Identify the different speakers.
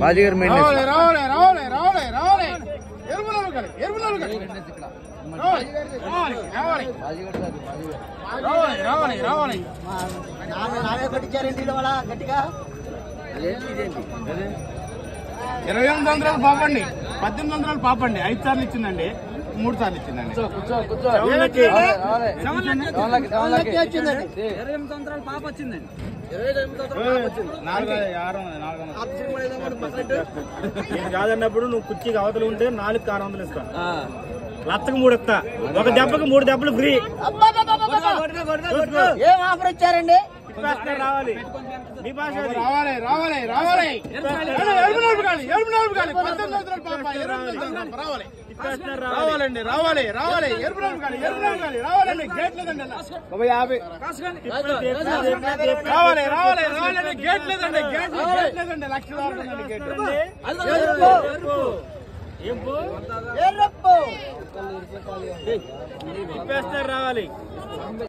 Speaker 1: Baazigar main
Speaker 2: గట్టిగా
Speaker 3: 2800 పాపండి, 1800 పాపండి, 5 సార్లు ఇచ్చిందండి, 3 సార్లు ఇచ్చిందండి.
Speaker 2: 28 పాప వచ్చిందండి.
Speaker 3: 4 కాదన్నప్పుడు నువ్వు కుర్చీకి అవతలు ఉంటే 4 600 ఇస్తాను, లచ్చకు 3 ఇస్తా, ఒక దెబ్బకు 3 దెబ్బలు ఫ్రీ.
Speaker 2: ఏం ఆఫర్ ఇచ్చారండి?
Speaker 3: రావాలి మీ భాష రావాలి. గేట్ లేదండి, లక్ష రావాలి.